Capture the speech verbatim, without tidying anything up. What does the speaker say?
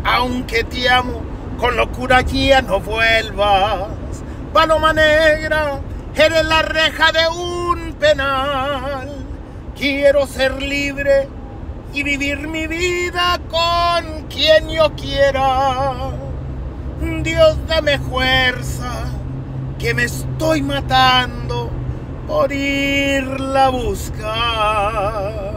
aunque te amo con locura ya no vuelvas. Paloma negra, eres la reja de un penal. Quiero ser libre y vivir mi vida con quien yo quiera. Dios, dame fuerza, que me estoy matando por irla a buscar.